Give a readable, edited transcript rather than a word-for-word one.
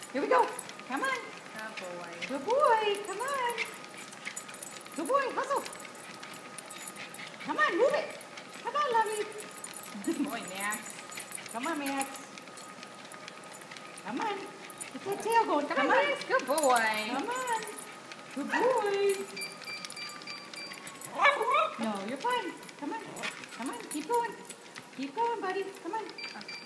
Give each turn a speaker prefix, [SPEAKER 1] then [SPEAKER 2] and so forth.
[SPEAKER 1] Here we go. Come on.
[SPEAKER 2] Good boy.
[SPEAKER 1] Good boy. Come on. Good boy. Hustle. Come on, move it. Come on, lovey.
[SPEAKER 2] Good boy, Max.
[SPEAKER 1] Come on, Max. Come on. Get that tail going. Come on,
[SPEAKER 2] Max. Good boy.
[SPEAKER 1] Come on. Good boy. No, you're fine. Come on. Come on. Keep going. Keep going, buddy. Come on.